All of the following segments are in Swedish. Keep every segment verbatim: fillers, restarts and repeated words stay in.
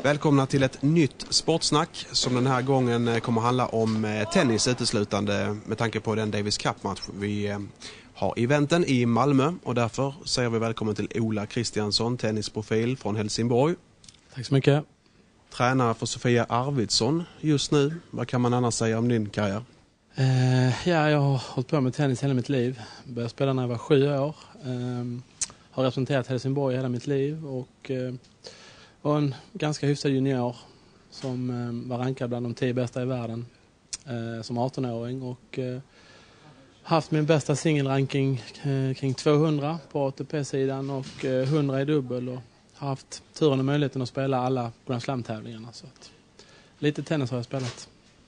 Välkomna till ett nytt sportsnack som den här gången kommer handla om tennis uteslutande med tanke på den Davis Cup-match vi har eventen i Malmö, och därför säger vi välkommen till Ola Kristiansson, tennisprofil från Helsingborg. Tack så mycket. Tränare för Sofia Arvidsson just nu. Vad kan man annars säga om din karriär? Uh, ja, jag har hållit på med tennis hela mitt liv. Började spela när jag var sju år. Uh, har representerat Helsingborg hela mitt liv och uh, var en ganska hyfsad junior som uh, var rankad bland de tio bästa i världen uh, som arton-åring och uh, haft min bästa singelranking uh, kring tvåhundra på A T P-sidan och uh, hundra i dubbel, och har haft turen och möjligheten att spela alla Grand Slam-tävlingarna. Så att lite tennis har jag spelat.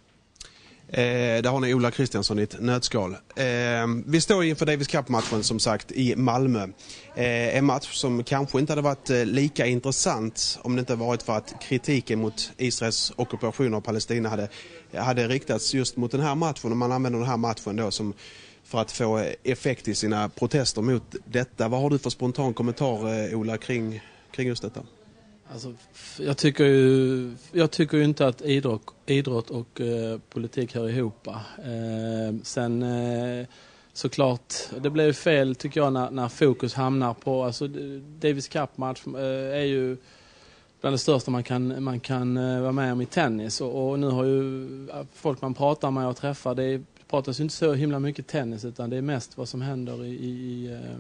Eh, där har ni Ola Kristiansson i ett nötskal. Eh, vi står inför Davis Cup-matchen som sagt i Malmö. Eh, en match som kanske inte hade varit eh, lika intressant om det inte varit för att kritiken mot Israels ockupation av Palestina hade, hade riktats just mot den här matchen. Och man använder den här matchen då som för att få effekt i sina protester mot detta. Vad har du för spontan kommentar, eh, Ola, kring, kring just detta? Alltså, jag tycker ju jag tycker ju inte att idrott, idrott och eh, politik hör ihop. Eh, sen eh, såklart, det blev fel tycker jag när, när fokus hamnar på, alltså Davis Cup-match eh, är ju bland det största man kan, man kan eh, vara med om i tennis. Och, och nu har ju folk man pratar med och träffar, det pratas ju inte så himla mycket tennis, utan det är mest vad som händer i... i eh,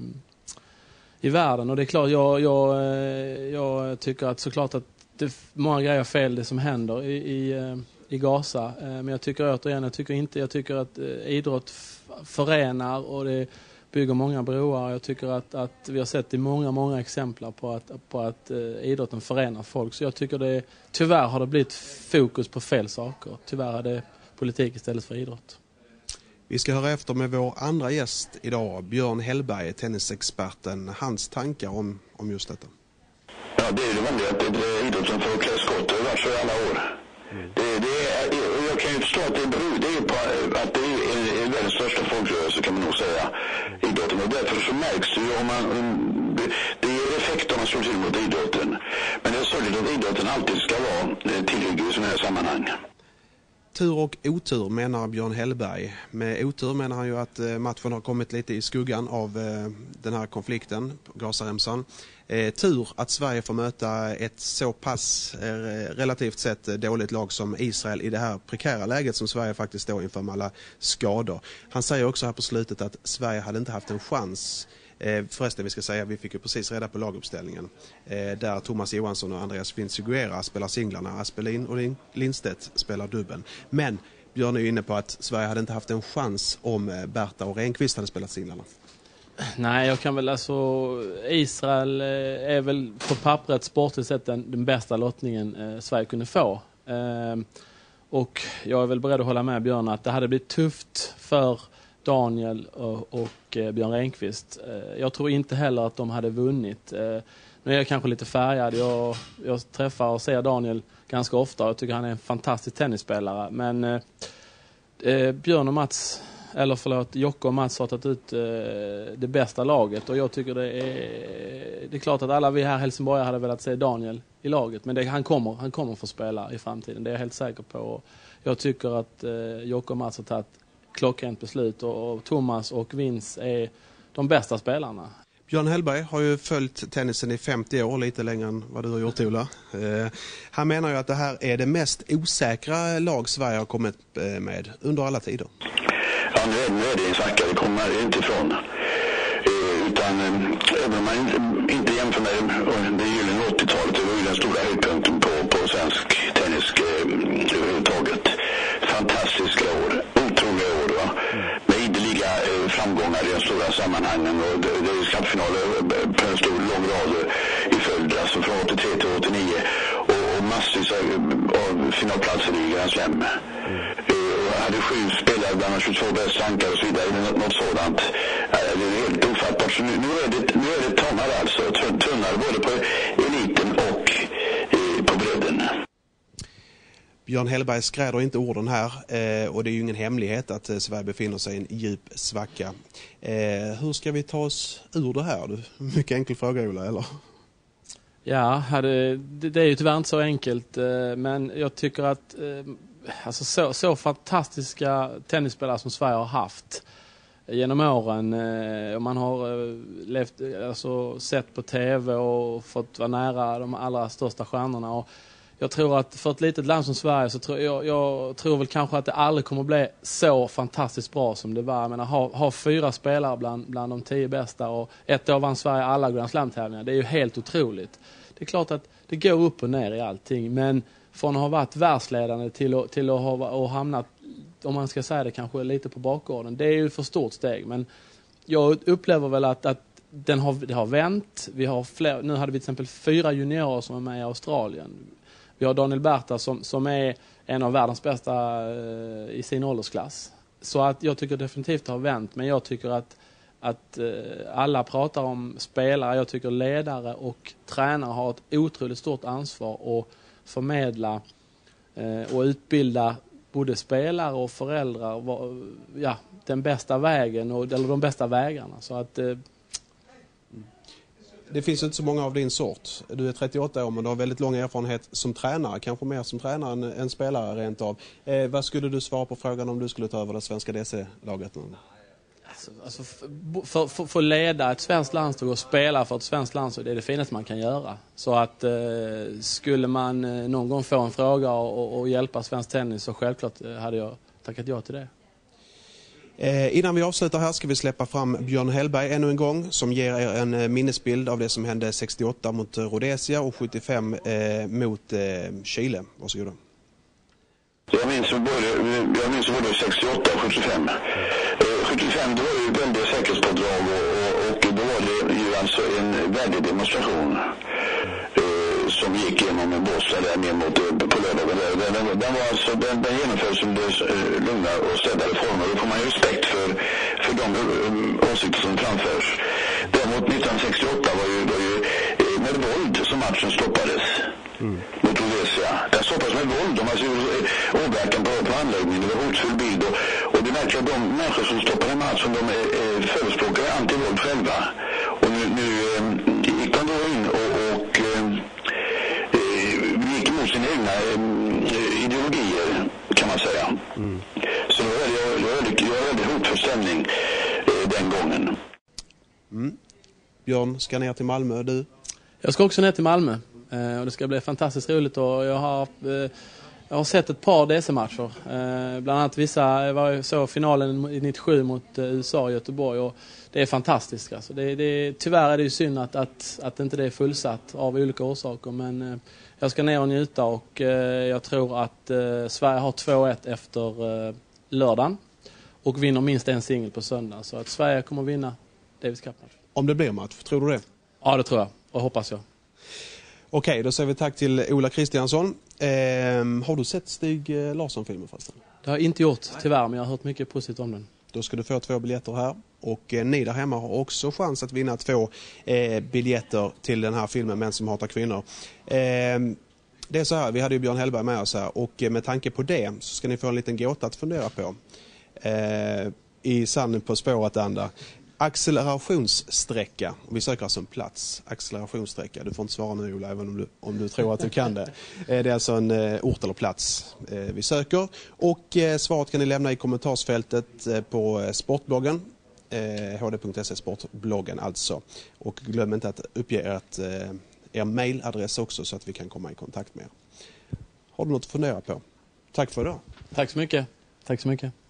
i världen. Och det är klart, jag, jag, jag tycker att såklart att det är många grejer fel det som händer i, i, i Gaza. Men jag tycker återigen, jag tycker inte, jag tycker att idrott förenar och det bygger många broar. Jag tycker att, att vi har sett i många, många exempel på att, på att idrotten förenar folk. Så jag tycker det, tyvärr har det blivit fokus på fel saker. Tyvärr är det politik istället för idrott. Vi ska höra efter med vår andra gäst idag, Björn Hellberg, tennisexperten, hans tankar om, om just detta. Ja, det är det vanliga att det är idrotten för att klä skott, det har varit så i alla år. Mm. Det, det är, jag kan ju förstå att det beror det är på att det är en, en väldigt största folkrörelse, kan man nog säga, idrotten. Och därför så märks det ju om man, det, det är effekterna som till mot idrotten. Men det är så att idrotten alltid ska vara tillgänglig i sådana här sammanhang. Tur och otur menar Björn Hellberg. Med otur menar han ju att matchen har kommit lite i skuggan av den här konflikten på Gazaremsan. Eh, tur att Sverige får möta ett så pass eh, relativt sett dåligt lag som Israel i det här prekära läget som Sverige faktiskt står inför med alla skador. Han säger också här på slutet att Sverige hade inte haft en chans. Eh, förresten, vi ska säga, vi fick ju precis reda på laguppställningen eh, där Thomas Johansson och Andreas Finziguera spelar singlarna, Aspelin och Lindstedt spelar dubbeln. Men Björn är ju inne på att Sverige hade inte haft en chans om eh, Berta och Renqvist hade spelat singlarna. Nej, jag kan väl alltså, Israel eh, är väl på pappret sportligt sett den, den bästa lottningen eh, Sverige kunde få. Eh, och jag är väl beredd att hålla med Björn att det hade blivit tufft för Daniel och, och eh, Björn Renqvist. Eh, jag tror inte heller att de hade vunnit. Eh, nu är jag kanske lite färgad. Jag, jag träffar och ser Daniel ganska ofta och jag tycker han är en fantastisk tennisspelare. Men eh, eh, Björn och Mats, eller förlåt, Jocke och Mats har tagit ut eh, det bästa laget. Och jag tycker det är, det är klart att alla vi här i Helsingborg hade velat se Daniel i laget. Men det, han, kommer, han kommer få spela i framtiden, det är jag helt säker på. Jag tycker att eh, Jocke och Mats har tagit klockrent beslut och, och Thomas och Vince är de bästa spelarna. Björn Hellberg har ju följt tennisen i femtio år, lite längre än vad du har gjort, Ola. Eh, han menar ju att det här är det mest osäkra lag Sverige har kommit med under alla tider. Ja, nu är, nu är det en svacka, det kommer man inte ifrån. Eh, utan eh, även om man inte, inte jämför med det gyllene åttiotalet, det var ju den stora höjdpunkten på, på svensk tennis eh, överhuvudtaget. Fantastiska år, otroliga år, va? Med ideliga eh, framgångar i de stora sammanhangen, och det, det är skattfinaler på en stor lång rad i följd, alltså från åttiotre till åttionio, och, och massvis av, av finalplatser i Grand Slam. Eh, hade sju spelare bland de tjugotvå bästa rankare och så vidare, något, något sådant. Eh, det är helt ofattbart. Så nu, nu är det, nu är det tunnare, alltså tunnare både på eliten och eh, på bredden. Björn Hellberg skräder inte orden här eh, och det är ju ingen hemlighet att eh, Sverige befinner sig i en djup svacka. Eh, hur ska vi ta oss ur det här? Mycket enkel fråga, Ola, eller? Ja, det, det är ju tyvärr inte så enkelt, men jag tycker att alltså så, så fantastiska tennisspelare som Sverige har haft genom åren, och man har levt, alltså, sett på tv och fått vara nära de allra största stjärnorna. Och jag tror att för ett litet land som Sverige så tror jag, jag tror väl kanske att det aldrig kommer att bli så fantastiskt bra som det var. Jag menar, ha, ha fyra spelare bland, bland de tio bästa, och ett år vann Sverige alla Grand Slam-tävlingar. Det är ju helt otroligt. Det är klart att det går upp och ner i allting, men från att ha varit världsledande till att, till att ha och hamnat, om man ska säga det, kanske lite på bakgården. Det är ju för stort steg, men jag upplever väl att, att den har, det har vänt. Vi har fler, nu hade vi till exempel fyra juniorer som är med i Australien. Vi har Daniel Berta som, som är en av världens bästa eh, i sin åldersklass. Så att jag tycker definitivt det har vänt, men jag tycker att, att eh, alla pratar om spelare. Jag tycker ledare och tränare har ett otroligt stort ansvar att förmedla eh, och utbilda både spelare och föräldrar var, ja, den bästa vägen och, eller de bästa vägarna. Så att eh, det finns inte så många av din sort. Du är trettioåtta år, men du har väldigt lång erfarenhet som tränare. Kanske mer som tränare än, än spelare rent av. Eh, vad skulle du svara på frågan om du skulle ta över det svenska D C-laget? Alltså, alltså för, för, för att leda ett svenskt landslag och spela för ett svenskt landslag, det är det finaste man kan göra. Så att eh, skulle man eh, någon gång få en fråga och, och hjälpa svensk tennis, så självklart eh, hade jag tackat ja till det. Eh, innan vi avslutar här ska vi släppa fram Björn Hellberg ännu en gång, som ger er en eh, minnesbild av det som hände sextioåtta mot Rhodesia och sjuttiofem eh, mot eh, Chile. Varsågoda. Jag minns både, jag minns både sextioåtta och sjuttiofem. Eh, sjuttiofem, då var det ju väldigt säkerhetspådrag och, och, och då var det ju alltså en väldig demonstration eh, som gick genom en Båstad där ner mot på lördagen. Den, den, den, var alltså, den, den genomfördes under eh, lugna och städade former. Då får man ju respekt för, för de um, åsikter som framförs. Däremot nittonhundrasextioåtta var ju, var ju eh, med våld som matchen stoppades. Mm. Mot Rhodesia. Den stoppas med våld. De har alltså åverkan på, på anläggningen. Det var hotfull bild. Och, och det märker att de människor som stoppar en match, som de är, är förespråkare antivåld själva. Och nu, nu eh, gick de då in och, och eh, gick emot sina egna eh, ideologier, kan man säga. Mm. Så det var väldigt, väldigt, väldigt hotfull stämning eh, den gången. Mm. Björn ska ner till Malmö, du? Jag ska också ner till Malmö. Och det ska bli fantastiskt roligt, och jag har, jag har sett ett par D C-matcher. Bland annat vissa, jag var så finalen i nittiosju mot U S A och Göteborg, och det är fantastiskt. Alltså. Det, det, tyvärr är det ju synd att, att, att inte det är fullsatt av olika orsaker, men jag ska ner och njuta, och jag tror att Sverige har två ett efter lördagen och vinner minst en singel på söndag. Så att Sverige kommer att vinna Davis Cup-match. Om det blir match, tror du det? Ja, det tror jag, och hoppas jag. Okej, då säger vi tack till Ola Kristiansson. Eh, har du sett Stig Larsson-filmen förresten? Det har jag inte gjort, tyvärr, men jag har hört mycket positivt om den. Då ska du få två biljetter här. Och eh, ni där hemma har också chans att vinna två eh, biljetter till den här filmen, Män som hatar kvinnor. Eh, det är så här, vi hade ju Björn Hellberg med oss här. Och eh, med tanke på det så ska ni få en liten gåta att fundera på. Eh, I sanden på spåret anda. Accelerationssträcka. Vi söker alltså en plats. Accelerationssträcka. Du får inte svara nu, Ola, även om du, om du tror att du kan det. Det är alltså en eh, ort eller plats eh, vi söker. Och eh, svaret kan ni lämna i kommentarsfältet eh, på sportbloggen. Eh, h d punkt s e sportbloggen alltså. Och glöm inte att uppge ert, eh, er mailadress också, så att vi kan komma i kontakt med er. Har du något att fundera på? Tack för idag. Tack så mycket. Tack så mycket.